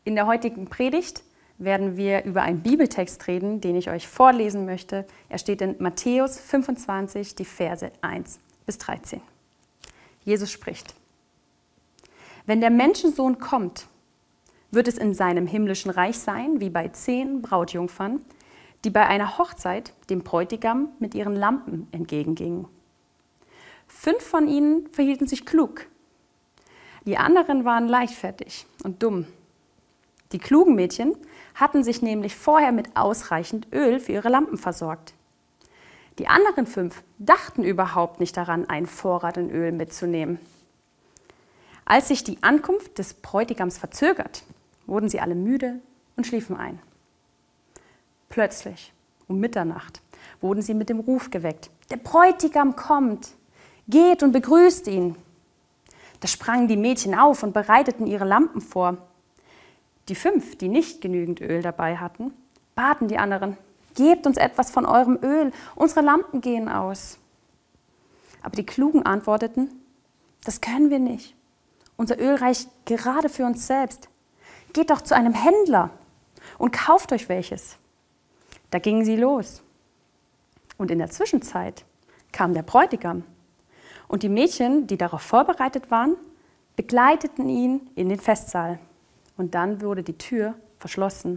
In der heutigen Predigt werden wir über einen Bibeltext reden, den ich euch vorlesen möchte. Er steht in Matthäus 25, die Verse 1 bis 13. Jesus spricht: Wenn der Menschensohn kommt, wird es in seinem himmlischen Reich sein, wie bei 10 Brautjungfern, die bei einer Hochzeit dem Bräutigam mit ihren Lampen entgegengingen. 5 von ihnen verhielten sich klug. Die anderen waren leichtfertig und dumm. Die klugen Mädchen hatten sich nämlich vorher mit ausreichend Öl für ihre Lampen versorgt. Die anderen 5 dachten überhaupt nicht daran, einen Vorrat an Öl mitzunehmen. Als sich die Ankunft des Bräutigams verzögert, wurden sie alle müde und schliefen ein. Plötzlich, um Mitternacht, wurden sie mit dem Ruf geweckt: Der Bräutigam kommt, geht und begrüßt ihn. Da sprangen die Mädchen auf und bereiteten ihre Lampen vor. Die 5, die nicht genügend Öl dabei hatten, baten die anderen: Gebt uns etwas von eurem Öl, unsere Lampen gehen aus. Aber die Klugen antworteten: Das können wir nicht. Unser Öl reicht gerade für uns selbst. Geht doch zu einem Händler und kauft euch welches. Da gingen sie los. Und in der Zwischenzeit kam der Bräutigam. Und die Mädchen, die darauf vorbereitet waren, begleiteten ihn in den Festsaal. Und dann wurde die Tür verschlossen.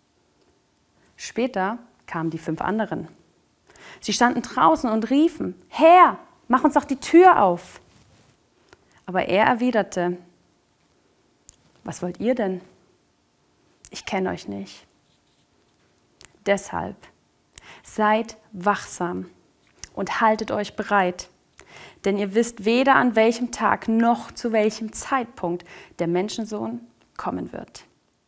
Später kamen die 5 anderen. Sie standen draußen und riefen: Herr, mach uns doch die Tür auf. Aber er erwiderte: Was wollt ihr denn? Ich kenne euch nicht. Deshalb seid wachsam und haltet euch bereit, denn ihr wisst weder an welchem Tag noch zu welchem Zeitpunkt der Menschensohn kommen wird.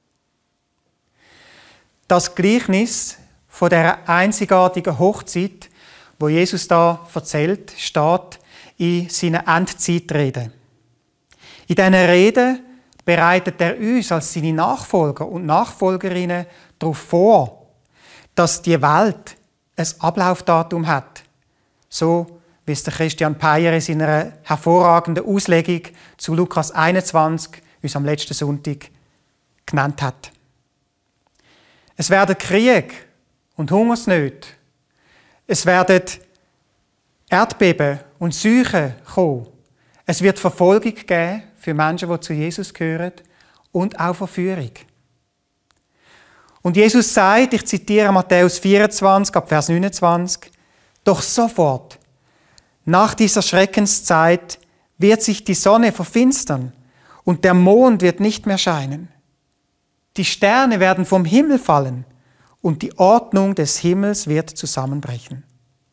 Das Gleichnis von der einzigartigen Hochzeit, wo Jesus da erzählt, steht in seiner Endzeitrede. In diesen Reden bereitet er uns als seine Nachfolger und Nachfolgerinnen darauf vor, dass die Welt ein Ablaufdatum hat. So wie es der Christian Peyer in seiner hervorragenden Auslegung zu Lukas 21 uns am letzten Sonntag genannt hat. Es werden Krieg und Hungersnöte. Es werden Erdbeben und Seuchen kommen. Es wird Verfolgung geben für Menschen, die zu Jesus gehören, und auch Verführung. Und Jesus sagt, ich zitiere Matthäus 24, ab Vers 29, doch sofort, nach dieser Schreckenszeit, wird sich die Sonne verfinstern und der Mond wird nicht mehr scheinen. Die Sterne werden vom Himmel fallen und die Ordnung des Himmels wird zusammenbrechen.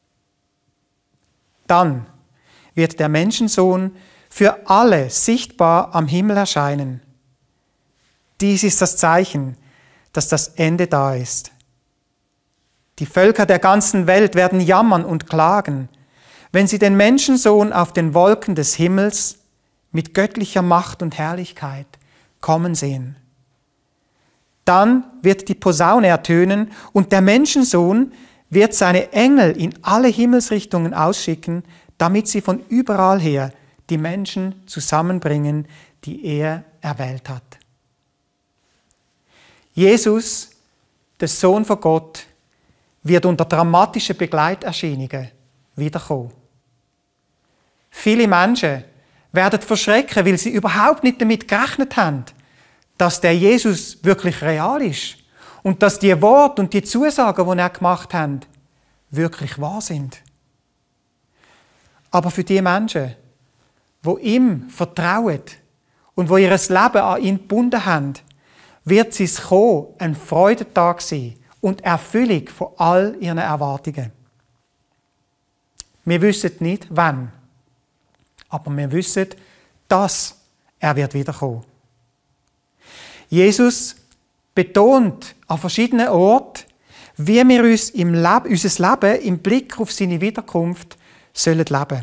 Dann wird der Menschensohn für alle sichtbar am Himmel erscheinen. Dies ist das Zeichen, dass das Ende da ist. Die Völker der ganzen Welt werden jammern und klagen, wenn sie den Menschensohn auf den Wolken des Himmels mit göttlicher Macht und Herrlichkeit kommen sehen. Dann wird die Posaune ertönen und der Menschensohn wird seine Engel in alle Himmelsrichtungen ausschicken, damit sie von überall her die Menschen zusammenbringen, die er erwählt hat. Jesus, der Sohn von Gott, wird unter dramatischen Begleiterscheinungen wiederkommen. Viele Menschen werden verschrecken, weil sie überhaupt nicht damit gerechnet haben, dass der Jesus wirklich real ist und dass die Worte und die Zusagen, die er gemacht hat, wirklich wahr sind. Aber für die Menschen, die ihm vertrauen und die ihr Leben an ihn gebunden haben, wird es kommen, ein Freudentag sein und Erfüllung von all ihren Erwartungen. Wir wissen nicht, wann, aber wir wissen, dass er wird wiederkommen. Jesus betont an verschiedenen Orten, wie wir uns unser Leben im Blick auf seine Wiederkunft sollen leben.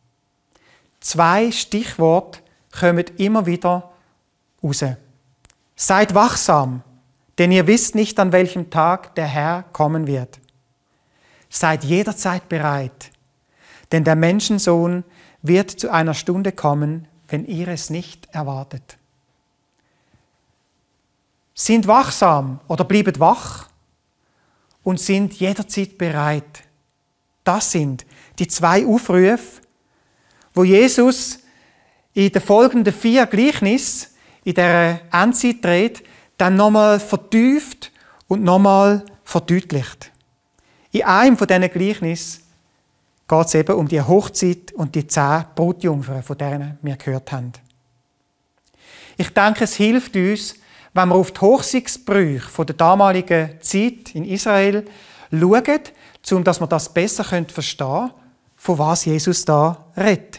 2 Stichworte kommen immer wieder raus. Seid wachsam, denn ihr wisst nicht, an welchem Tag der Herr kommen wird. Seid jederzeit bereit, denn der Menschensohn wird zu einer Stunde kommen, wenn ihr es nicht erwartet. sind wachsam oder bleiben wach und sind jederzeit bereit. Das sind die 2 Aufrufe, wo Jesus in den folgenden 4 Gleichnissen in dieser Endzeitrede dann nochmal vertieft und nochmal verdeutlicht. In einem von diesen Gleichnissen geht es eben um die Hochzeit und die 10 Brutjungfern, von denen wir gehört haben. Ich denke, es hilft uns, wenn wir auf die Hochzeitsbrüche der damaligen Zeit in Israel schauen, um dass wir das besser verstehen können, von was Jesus da redet.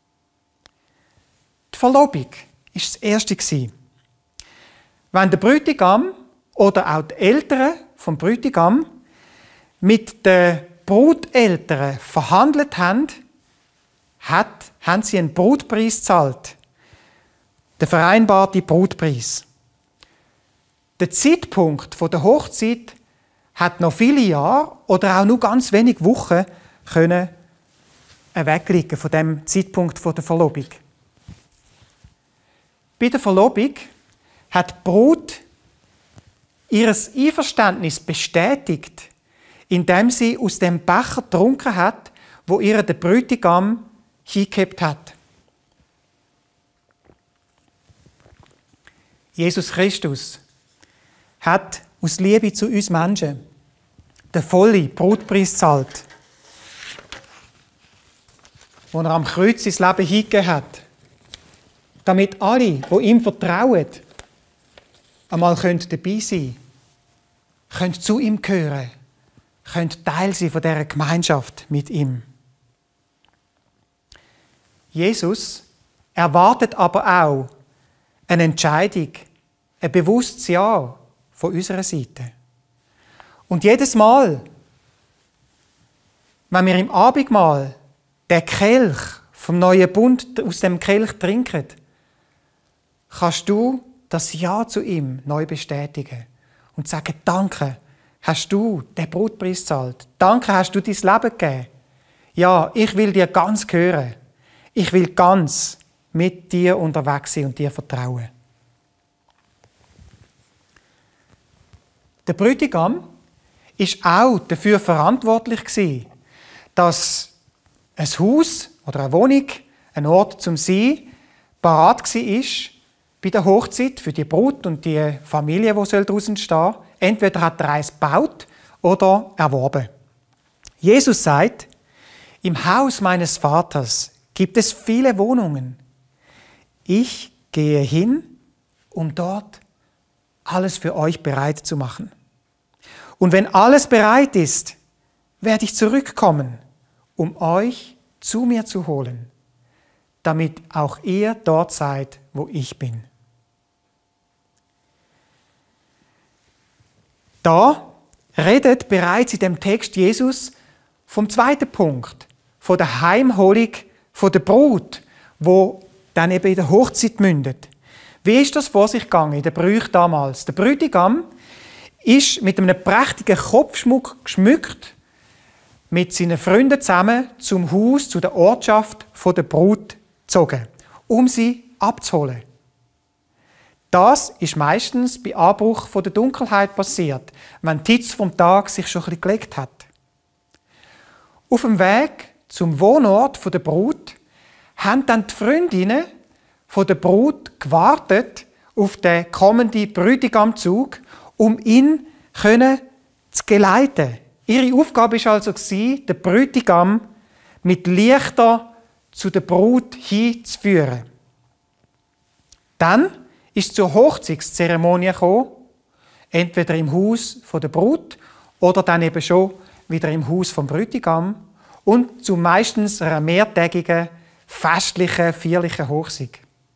Die Verlobung war das Erste. Wenn der Bräutigam oder auch die Eltern vom Bräutigam mit den Bruteltern verhandelt haben, haben sie einen Brutpreis gezahlt. Den vereinbarten Brutpreis. Der Zeitpunkt der Hochzeit hat noch viele Jahre oder auch nur ganz wenige Wochen können wegliegen von dem Zeitpunkt der Verlobung. Bei der Verlobung hat die Brut ihr Einverständnis bestätigt, indem sie aus dem Becher getrunken hat, wo ihr der Bräutigam hingehabt hat. Jesus Christus hat aus Liebe zu uns Menschen den vollen Brutpreis gezahlt, den er am Kreuz sein Leben hingegeben hat, damit alle, die ihm vertrauen, einmal dabei sein können, zu ihm gehören, können Teil sein von dieser Gemeinschaft mit ihm. Jesus erwartet aber auch eine Entscheidung, ein bewusstes Ja von unserer Seite. Und jedes Mal, wenn wir im Abendmahl den Kelch vom neuen Bund aus dem Kelch trinken, kannst du das Ja zu ihm neu bestätigen und sagen, danke, hast du den Brutpreis gezahlt. Danke, hast du dein Leben gegeben. Ja, ich will dir ganz gehören. Ich will ganz mit dir unterwegs sein und dir vertrauen. Der Bräutigam war auch dafür verantwortlich, dass ein Haus oder eine Wohnung, ein Ort zum Sein, parat war bei der Hochzeit für die Brut und die Familie, die draußen stehen soll. Entweder hat er eins gebaut oder erworben. Jesus sagt, im Haus meines Vaters gibt es viele Wohnungen. Ich gehe hin, um dort alles für euch bereit zu machen. Und wenn alles bereit ist, werde ich zurückkommen, um euch zu mir zu holen, damit auch ihr dort seid, wo ich bin. Da redet bereits in dem Text Jesus vom zweiten Punkt, von der Heimholung von der Brut, wo dann eben in der Hochzeit mündet. Wie ist das vor sich gegangen in den Brüchen damals? Der Bräutigam ist mit einem prächtigen Kopfschmuck geschmückt, mit seinen Freunden zusammen zum Haus, zu der Ortschaft von der Brut gezogen, um sie abzuholen. Das ist meistens bei Anbruch von der Dunkelheit passiert, wenn die Hitze vom Tag sich schon ein bisschen gelegt hat. Auf dem Weg zum Wohnort der Brut haben dann die Freundinnen von der Brut gewartet auf den kommenden Bräutigamzug, um ihn zu geleiten. Ihre Aufgabe war also, den Bräutigam mit Lichter zu der Brut hinzuführen. Dann ist zur Hochzeitszeremonie gekommen, entweder im Haus der Brut oder dann eben schon wieder im Haus vom Bräutigam und zu meistens einer mehrtägigen, festlichen, feierlichen Hochzeit.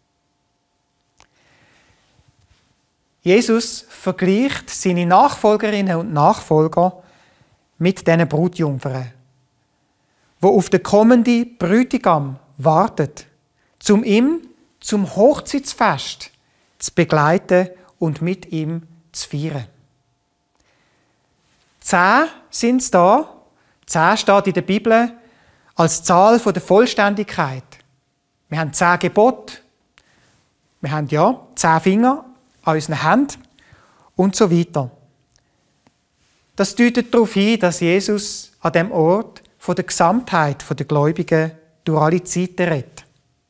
Jesus vergleicht seine Nachfolgerinnen und Nachfolger mit diesen Brutjungfern, die auf den kommenden Bräutigam wartet, um ihm zum Hochzeitsfest zu begleiten und mit ihm zu feiern. 10 sind es da. 10 steht in der Bibel als Zahl der Vollständigkeit. Wir haben 10 Gebote. Wir haben 10 Finger an unseren Händen und so weiter. Das deutet darauf hin, dass Jesus an dem Ort von der Gesamtheit der Gläubigen durch alle Zeiten redet.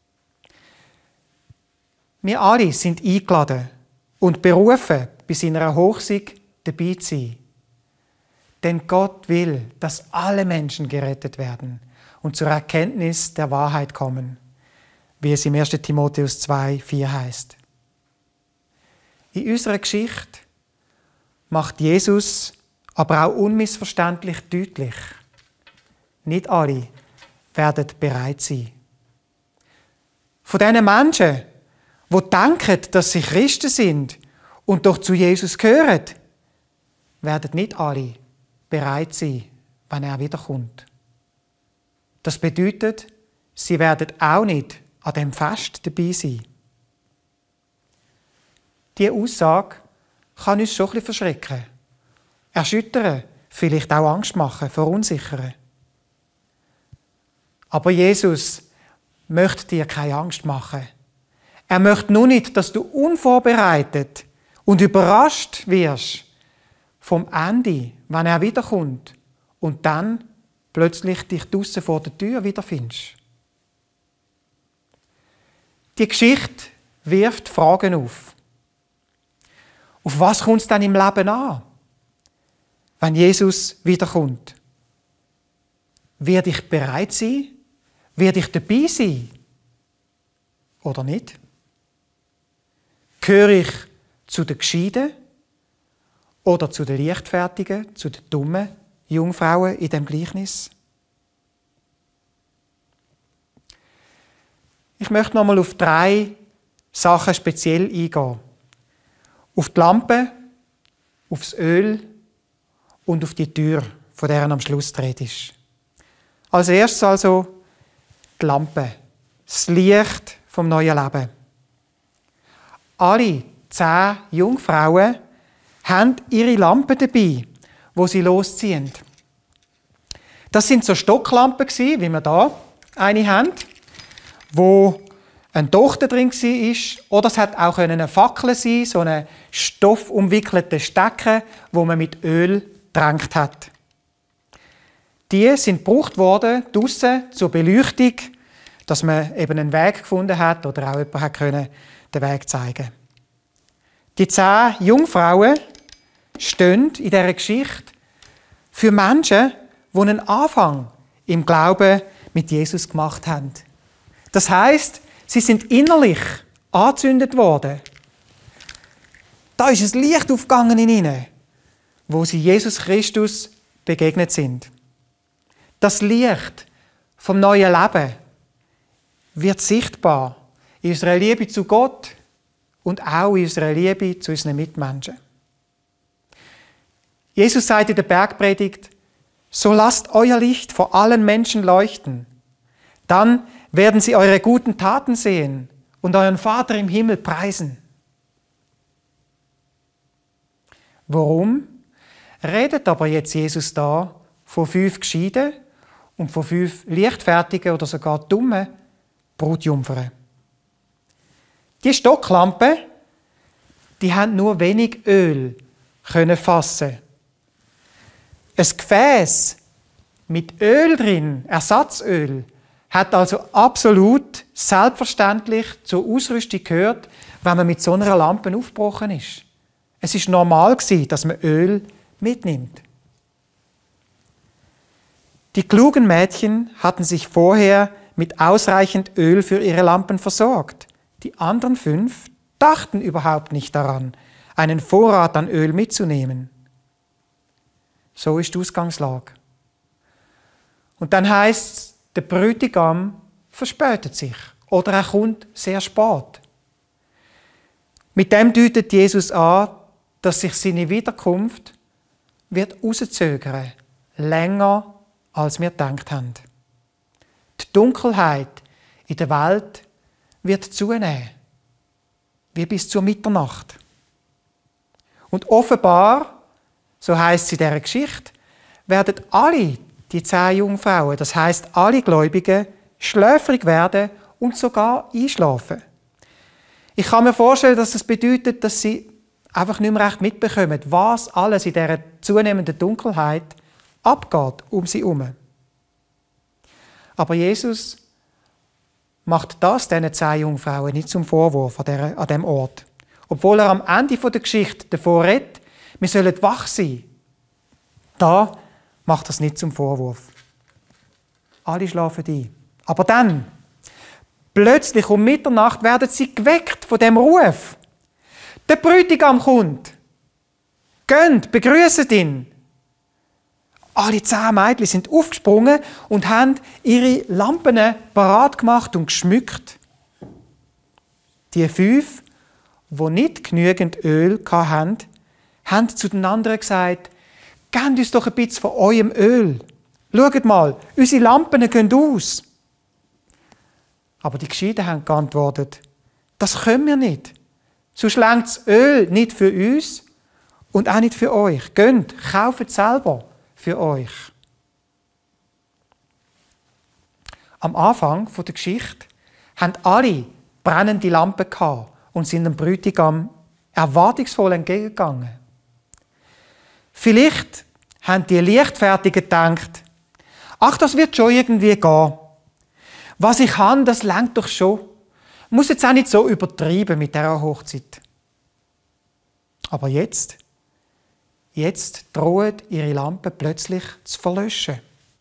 Wir alle sind eingeladen und berufen, bei seiner Hochsieg dabei zu sein. Denn Gott will, dass alle Menschen gerettet werden und zur Erkenntnis der Wahrheit kommen, wie es im 1. Timotheus 2,4 heißt. In unserer Geschichte macht Jesus aber auch unmissverständlich deutlich: Nicht alle werden bereit sein. Von diesen Menschen, die denken, dass sie Christen sind und doch zu Jesus gehören, werden nicht alle bereit sein, wenn er wiederkommt. Das bedeutet, sie werden auch nicht an dem Fest dabei sein. Diese Aussage kann uns schon ein bisschen verschrecken, erschüttern, vielleicht auch Angst machen, verunsichern. Aber Jesus möchte dir keine Angst machen. Er möchte nur nicht, dass du unvorbereitet und überrascht wirst vom Ende, wenn er wiederkommt und dann plötzlich dich draussen vor der Tür wiederfindest. Die Geschichte wirft Fragen auf. Auf was kommt es dann im Leben an, wenn Jesus wiederkommt? Werde ich bereit sein? Werde ich dabei sein? Oder nicht? Gehöre ich zu den Gescheiten oder zu den Leichtfertigen, zu den dummen Jungfrauen in dem Gleichnis? Ich möchte noch mal auf 3 Sachen speziell eingehen. Auf die Lampe, aufs Öl und auf die Tür, von der am Schluss die Rede ist. Als erstes also die Lampe, das Licht vom neuen Leben. Alle 10 Jungfrauen haben ihre Lampen dabei, wo sie losziehen. Das sind so Stocklampen, wie wir da eine haben, wo eine Tochter drin war. Oder es hat auch eine Fackel sein, so eine stoffumwickelte Stecken, wo man mit Öl getränkt hat. Die sind gebraucht worden draussen zur Beleuchtung, dass man eben einen Weg gefunden hat oder auch jemand hat können den Weg zeigen. Die 10 Jungfrauen stehen in dieser Geschichte für Menschen, die einen Anfang im Glauben mit Jesus gemacht haben. Das heisst, sie sind innerlich angezündet worden. Da ist ein Licht aufgegangen in ihnen, wo sie Jesus Christus begegnet sind. Das Licht vom neuen Leben wird sichtbar in unserer Liebe zu Gott und auch in unserer Liebe zu unseren Mitmenschen. Jesus sagt in der Bergpredigt: So lasst euer Licht vor allen Menschen leuchten. Dann werden sie eure guten Taten sehen und euren Vater im Himmel preisen. Warum redet aber jetzt Jesus da von 5 Gescheiten und von 5 leichtfertigen oder sogar dummen Brutjungfern? Die Stocklampen, die haben nur wenig Öl können fassen. Ein Gefäß mit Öl drin, Ersatzöl, hat also absolut selbstverständlich zur Ausrüstung gehört, wenn man mit so einer Lampe aufgebrochen ist. Es ist normal gewesen, dass man Öl mitnimmt. Die klugen Mädchen hatten sich vorher mit ausreichend Öl für ihre Lampen versorgt. Die anderen 5 dachten überhaupt nicht daran, einen Vorrat an Öl mitzunehmen. So ist die Ausgangslage. Und dann heisst es, der Bräutigam verspätet sich oder er kommt sehr spät. Mit dem deutet Jesus an, dass sich seine Wiederkunft wird rauszögern, länger als wir gedacht haben. Die Dunkelheit in der Welt wird zunehmen, wie bis zur Mitternacht. Und offenbar, so heisst es in dieser Geschichte, werden alle die 10 Jungfrauen, das heisst alle Gläubigen, schläfrig werden und sogar einschlafen. Ich kann mir vorstellen, dass das bedeutet, dass sie einfach nicht mehr recht mitbekommen, was alles in dieser zunehmenden Dunkelheit abgeht um sie herum. Aber Jesus macht das diesen 10 Jungfrauen nicht zum Vorwurf an diesem Ort. Obwohl er am Ende der Geschichte davor redet, wir sollen wach sein. Da macht er es nicht zum Vorwurf. Alle schlafen ein. Aber dann, plötzlich um Mitternacht, werden sie geweckt von dem Ruf. Der Bräutigam kommt. Geht, begrüßt ihn. Alle 10 Mädchen sind aufgesprungen und haben ihre Lampen parat gemacht und geschmückt. Die 5, die nicht genügend Öl hatten, haben zu den anderen gesagt, gebt uns doch ein bisschen von eurem Öl. Schaut mal, unsere Lampen gehen aus. Aber die Gescheiten haben geantwortet, das können wir nicht. Sonst reicht das Öl nicht für uns und auch nicht für euch. Geht, kauft selber für euch. Am Anfang der Geschichte haben alle brennende Lampen gehabt und sind dem Bräutigam erwartungsvoll entgegengegangen. Vielleicht haben die Leichtfertigen gedacht, ach, das wird schon irgendwie gehen. Was ich habe, das reicht doch schon. Ich muss jetzt auch nicht so übertreiben mit dieser Hochzeit. Aber jetzt drohen ihre Lampen plötzlich zu verlöschen.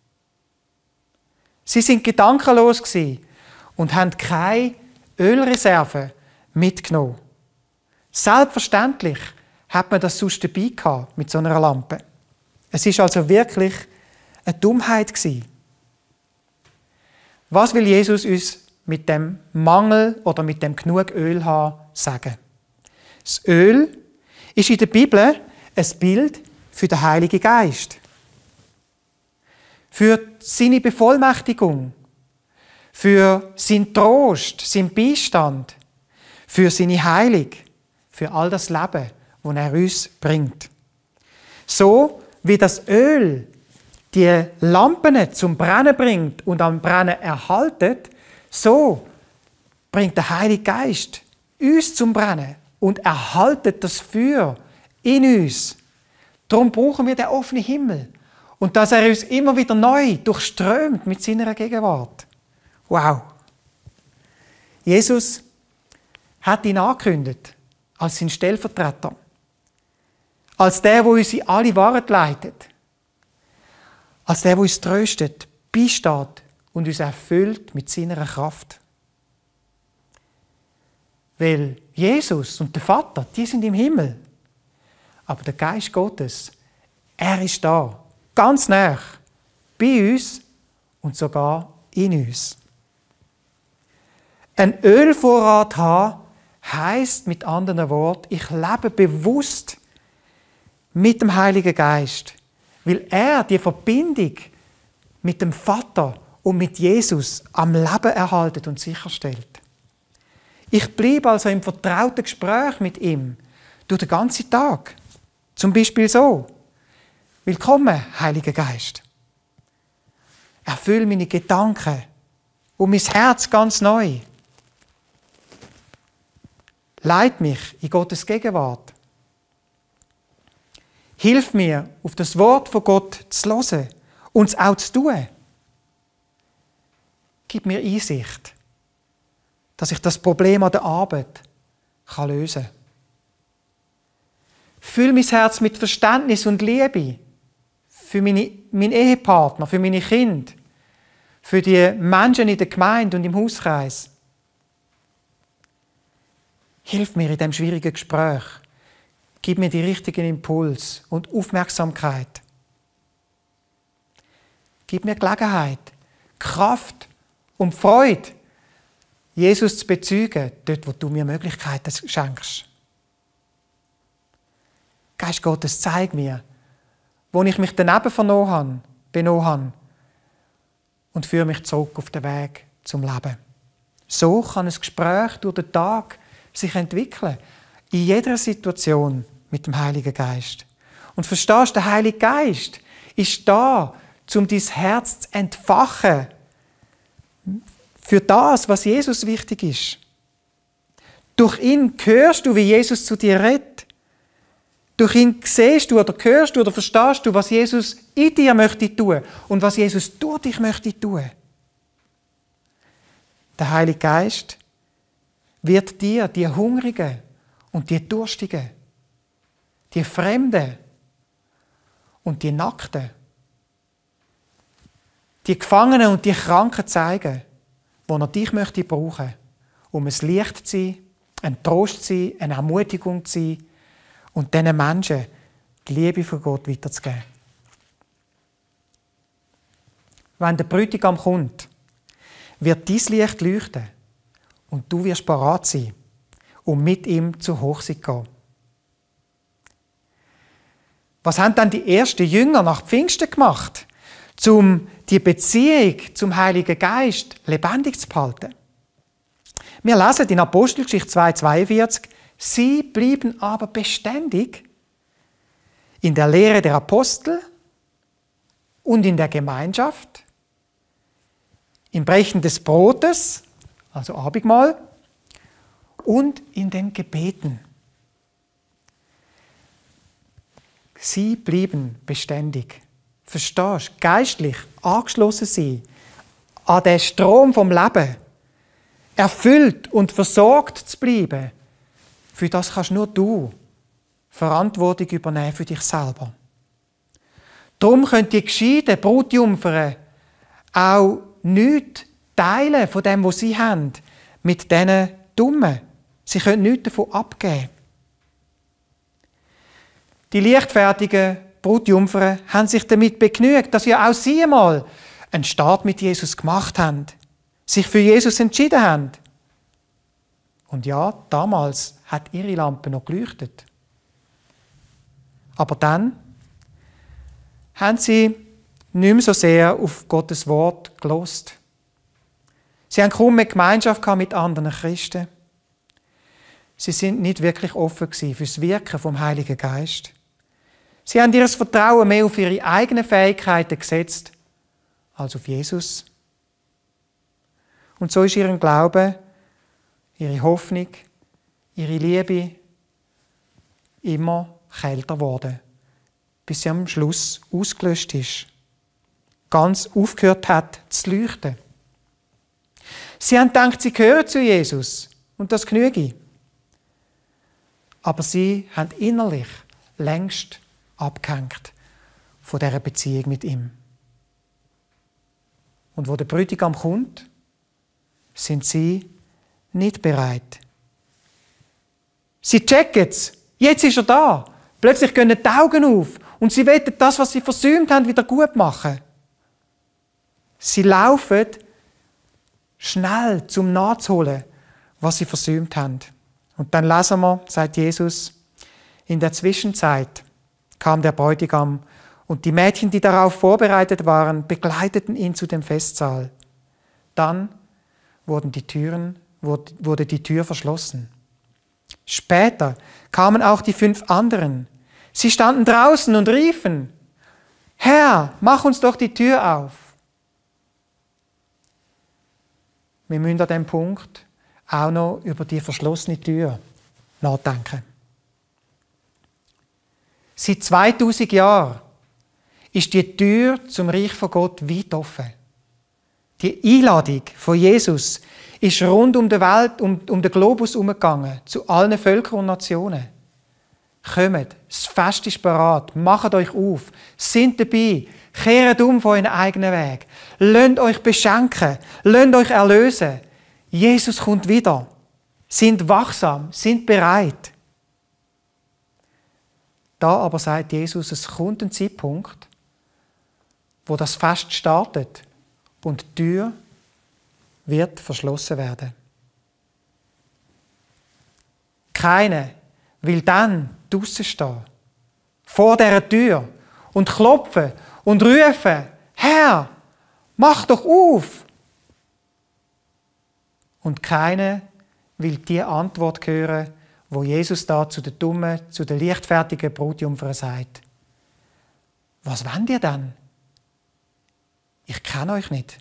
Sie sind gedankenlos gewesen und haben keine Ölreserven mitgenommen. Selbstverständlich hat man das sonst dabei gehabt mit so einer Lampe. Es ist also wirklich eine Dummheit gewesen. Was will Jesus uns mit dem Mangel oder mit dem genug Öl haben sagen? Das Öl ist in der Bibel ein Bild für den Heiligen Geist. Für seine Bevollmächtigung, für seinen Trost, seinen Beistand, für seine Heilung, für all das Leben, das er uns bringt. So wie das Öl die Lampen zum Brennen bringt und am Brennen erhaltet, so bringt der Heilige Geist uns zum Brennen und erhaltet das Feuer in uns. Darum brauchen wir den offenen Himmel und dass er uns immer wieder neu durchströmt mit seiner Gegenwart. Wow! Jesus hat ihn angekündigt als sein Stellvertreter, als der uns in alle Wahrheit leitet, als der uns tröstet, beisteht und uns erfüllt mit seiner Kraft. Weil Jesus und der Vater, die sind im Himmel. Aber der Geist Gottes, er ist da, ganz nah, bei uns und sogar in uns. Ein Ölvorrat haben heisst mit anderen Worten, ich lebe bewusst mit dem Heiligen Geist, weil er die Verbindung mit dem Vater und mit Jesus am Leben erhaltet und sicherstellt. Ich bleibe also im vertrauten Gespräch mit ihm durch den ganzen Tag. Zum Beispiel so: Willkommen, Heiliger Geist. Erfüll meine Gedanken und mein Herz ganz neu. Leit mich in Gottes Gegenwart. Hilf mir, auf das Wort von Gott zu hören und es auch zu tun. Gib mir Einsicht, dass ich das Problem an der Arbeit lösen kann. Füll mein Herz mit Verständnis und Liebe für meinen Ehepartner, für meine Kinder, für die Menschen in der Gemeinde und im Hauskreis. Hilf mir in diesem schwierigen Gespräch. Gib mir die richtigen Impuls und Aufmerksamkeit. Gib mir Gelegenheit, Kraft und Freude, Jesus zu bezeugen, dort, wo du mir Möglichkeiten schenkst. Geist Gottes, zeig mir, wo ich mich daneben benommen habe und führe mich zurück auf den Weg zum Leben. So kann ein Gespräch durch den Tag sich entwickeln, in jeder Situation mit dem Heiligen Geist. Und verstehst du, der Heilige Geist ist da, um dein Herz zu entfachen für das, was Jesus wichtig ist. Durch ihn hörst du, wie Jesus zu dir redet. Durch ihn siehst du oder hörst du oder verstehst du, was Jesus in dir möchte tun und was Jesus durch dich möchte tun. Der Heilige Geist wird dir, die Hungrigen und die Durstigen, die Fremden und die Nackten, die Gefangenen und die Kranken zeigen, wo er dich möchte brauchen, um ein Licht zu sein, ein Trost zu sein, eine Ermutigung zu sein und diesen Menschen die Liebe von Gott weiterzugeben. Wenn der Bräutigam kommt, wird dein Licht leuchten und du wirst bereit sein, um mit ihm zur Hochzeit zu gehen. Was haben dann die ersten Jünger nach Pfingsten gemacht, um die Beziehung zum Heiligen Geist lebendig zu behalten? Wir lesen in Apostelgeschichte 2,42, sie blieben aber beständig in der Lehre der Apostel und in der Gemeinschaft, im Brechen des Brotes, also Abendmahl, und in den Gebeten. Sie blieben beständig. Verstehst du? Geistlich angeschlossen sein an den Strom vom Leben, erfüllt und versorgt zu bleiben, für das kannst nur du Verantwortung übernehmen für dich selber. Darum können die gescheiten Brutjungfern auch nichts teilen von dem, was sie haben, mit diesen Dummen. Sie können nichts davon abgeben. Die leichtfertigen Brutjungfern haben sich damit begnügt, dass ja auch sie einmal einen Start mit Jesus gemacht haben, sich für Jesus entschieden haben. Und ja, damals hat ihre Lampe noch geleuchtet. Aber dann haben sie nicht mehr so sehr auf Gottes Wort gehört. Sie haben kaum mehr Gemeinschaft mit anderen Christen. Sie sind nicht wirklich offen für das Wirken vom Heiligen Geist. Sie haben ihr Vertrauen mehr auf ihre eigenen Fähigkeiten gesetzt, als auf Jesus. Und so ist ihr Glaube, ihre Hoffnung, ihre Liebe immer kälter geworden, bis sie am Schluss ausgelöscht ist, ganz aufgehört hat zu leuchten. Sie haben gedacht, sie gehören zu Jesus und das genüge. Aber sie haben innerlich längst abgehängt von dieser Beziehung mit ihm. Und wo der Bräutigam kommt, sind sie nicht bereit. Sie checken es. Jetzt ist er da. Plötzlich gehen die Augen auf und sie wollen das, was sie versäumt haben, wieder gut machen. Sie laufen schnell, zum nachzuholen, was sie versäumt haben. Und dann lesen wir, sagt Jesus, in der Zwischenzeit kam der Bräutigam und die Mädchen, die darauf vorbereitet waren, begleiteten ihn zu dem Festsaal. Dann wurde die Tür verschlossen. Später kamen auch die 5 anderen. Sie standen draußen und riefen, Herr, mach uns doch die Tür auf. Wir müssen an diesem Punkt auch noch über die verschlossene Tür nachdenken. Seit 2000 Jahren ist die Tür zum Reich von Gott weit offen. Die Einladung von Jesus ist rund um die Welt, um den Globus herumgegangen, zu allen Völkern und Nationen. Kommt, das Fest ist bereit, macht euch auf, seid dabei, kehrt um von euren eigenen Weg, lasst euch beschenken, lasst euch erlösen. Jesus kommt wieder. Sind wachsam, sind bereit. Da aber sagt Jesus, es kommt ein Zeitpunkt, wo das Fest startet und die Tür wird verschlossen werden. Keiner will dann draussen stehen, vor dieser Tür und klopfen und rufen, Herr, mach doch auf! Und keiner will die Antwort hören, wo Jesus da zu den dummen, zu den leichtfertigen Brutjungfern sagt. Was wollt ihr denn? Ich kenne euch nicht.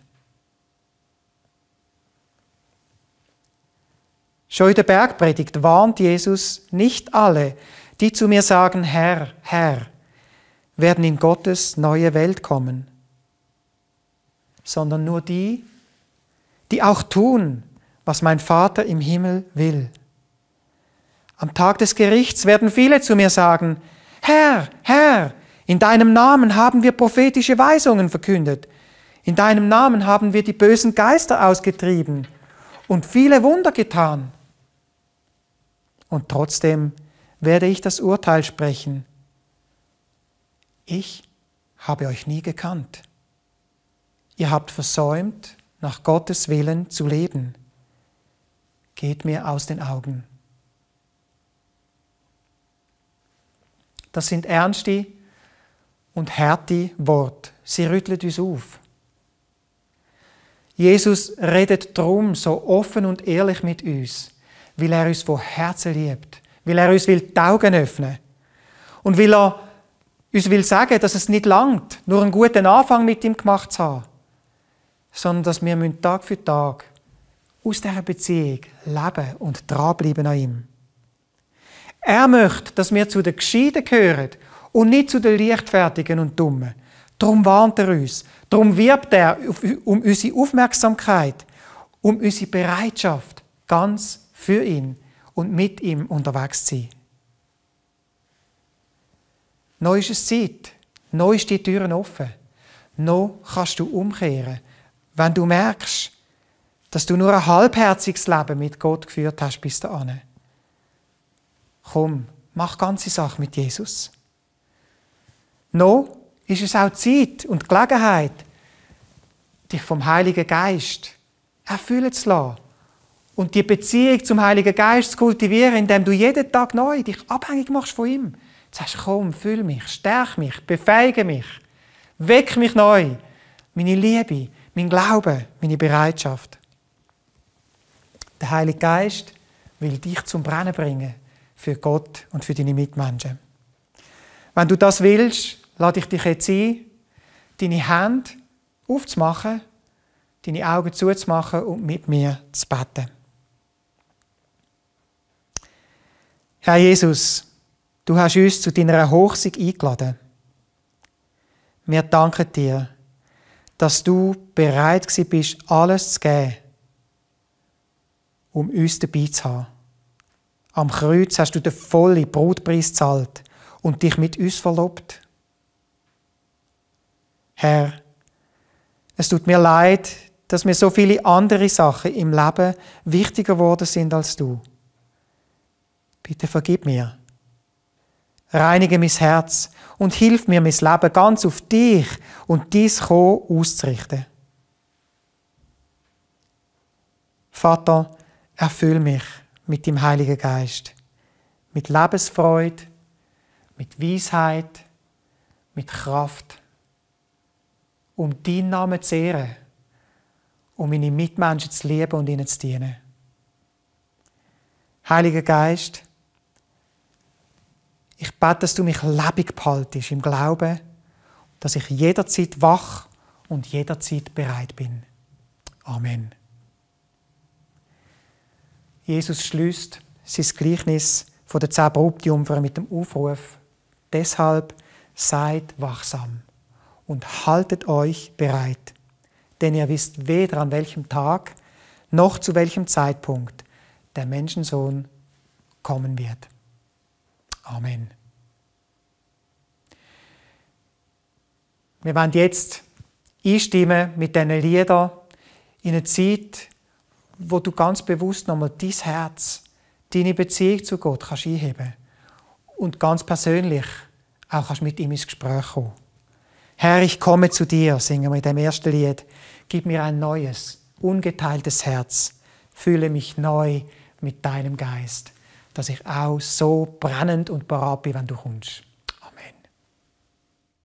Schon in der Bergpredigt warnt Jesus nicht alle, die zu mir sagen, Herr, Herr, werden in Gottes neue Welt kommen, sondern nur die, die auch tun, was mein Vater im Himmel will. Am Tag des Gerichts werden viele zu mir sagen, Herr, Herr, in deinem Namen haben wir prophetische Weisungen verkündet. In deinem Namen haben wir die bösen Geister ausgetrieben und viele Wunder getan. Und trotzdem werde ich das Urteil sprechen. Ich habe euch nie gekannt. Ihr habt versäumt, nach Gottes Willen zu leben. Geht mir aus den Augen. Das sind ernste und harte Worte. Sie rütteln uns auf. Jesus redet drum so offen und ehrlich mit uns, weil er uns von Herzen liebt, weil er uns die Augen öffnen will und weil er uns will sagen, dass es nicht langt, nur einen guten Anfang mit ihm gemacht zu haben, sondern dass wir Tag für Tag aus dieser Beziehung leben und dranbleiben an ihm. Er möchte, dass wir zu den Gescheiten gehören und nicht zu den Leichtfertigen und Dummen. Darum warnt er uns. Darum wirbt er um unsere Aufmerksamkeit, um unsere Bereitschaft, ganz für ihn und mit ihm unterwegs zu sein. Noch ist es Zeit. Noch ist die Türen offen. Noch kannst du umkehren, wenn du merkst, dass du nur ein halbherziges Leben mit Gott geführt hast bis dahin. Komm, mach ganze Sache mit Jesus. Noch ist es auch Zeit und Gelegenheit, dich vom Heiligen Geist erfüllen zu lassen und die Beziehung zum Heiligen Geist zu kultivieren, indem du jeden Tag neu dich abhängig machst von ihm. Du sagst, komm, füll mich, stärk mich, befähige mich, weck mich neu, meine Liebe, mein Glaube, meine Bereitschaft. Der Heilige Geist will dich zum Brennen bringen für Gott und für deine Mitmenschen. Wenn du das willst, lade ich dich jetzt ein, deine Hände aufzumachen, deine Augen zuzumachen und mit mir zu beten. Herr Jesus, du hast uns zu deiner Hochzeit eingeladen. Wir danken dir, dass du bereit bist, alles zu geben, um uns dabei zu haben. Am Kreuz hast du den vollen Brutpreis gezahlt und dich mit uns verlobt. Herr, es tut mir leid, dass mir so viele andere Sachen im Leben wichtiger geworden sind als du. Bitte vergib mir. Reinige mein Herz und hilf mir, mein Leben ganz auf dich und dein Kommen auszurichten. Vater, erfüll mich mit dem Heiligen Geist, mit Lebensfreude, mit Weisheit, mit Kraft, um deinen Namen zu ehren, um meine Mitmenschen zu lieben und ihnen zu dienen. Heiliger Geist, ich bete, dass du mich lebendig behaltest im Glauben, dass ich jederzeit wach und jederzeit bereit bin. Amen. Jesus schließt sein Gleichnis von den 10 Brautjungfern mit dem Aufruf: Deshalb seid wachsam und haltet euch bereit, denn ihr wisst weder an welchem Tag noch zu welchem Zeitpunkt der Menschensohn kommen wird. Amen. Wir werden jetzt einstimmen mit diesen Liedern in eine Zeit, wo du ganz bewusst nochmal dein Herz, deine Beziehung zu Gott kannst einheben und ganz persönlich auch kannst mit ihm ins Gespräch kommen. Herr, ich komme zu dir, singen wir in dem ersten Lied. Gib mir ein neues, ungeteiltes Herz. Fühle mich neu mit deinem Geist, dass ich auch so brennend und parat bin, wenn du kommst.